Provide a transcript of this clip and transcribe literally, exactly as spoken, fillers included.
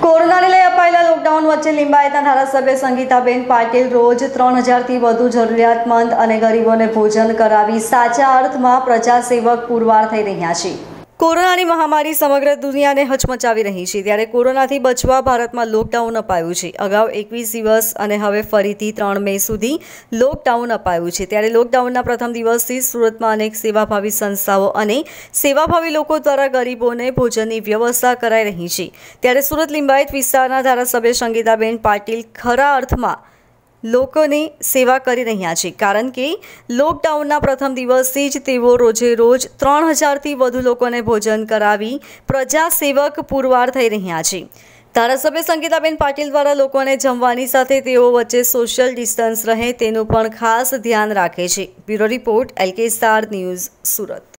કોરોનાને લઈ અપાયેલા લોકડાઉન વચ્ચે લિંબાયતના ધારાસભ્ય સંગીતાબેન પાટીલ રોજ ત્રણ હજારથી વધુ જરૂરિયાતમંદ અને ગરીબોને ભોજન કરાવી સાચા અર્થમાં પ્રજાસેવક પુરવાર થઈ રહ્યા છે। કોરોનાની મહામારી સમગ્ર દુનિયાને હચમચાવી રહી છે, ત્યારે કોરોનાથી બચવા ભારતમાં લોકડાઉન અપાયું છે। અગાઉ એકવીસ દિવસ અને હવે ફરીથી ત્રણ મે સુધી લોકડાઉન અપાયું છે। ત્યારે લોકડાઉનના પ્રથમ દિવસથી સુરતમાં અનેક સેવાભાવી સંસ્થાઓ અને સેવાભાવી લોકો દ્વારા ગરીબોને ભોજનની વ્યવસ્થા કરાઈ રહી છે। ત્યારે સુરત લિંબાયત વિસ્તારના ધારાસભ્ય સંગીતાબેન પાટીલ ખરા અર્થમાં લોકોની સેવા કરી રહ્યા છે, કારણ કે લોકડાઉનના પ્રથમ દિવસથી જ તેઓ રોજે રોજ ત્રણ હજારથી વધુ લોકોને ભોજન કરાવી પ્રજાસેવક પુરવાર થઈ રહ્યા છે। ધારાસભ્ય સંગીતાબેન પાટીલ દ્વારા લોકોને જમવાની સાથે તેઓ વચ્ચે સોશિયલ ડિસ્ટન્સ રહે તેનું પણ ખાસ ધ્યાન રાખે છે। Bureau report, LK star news, Surat.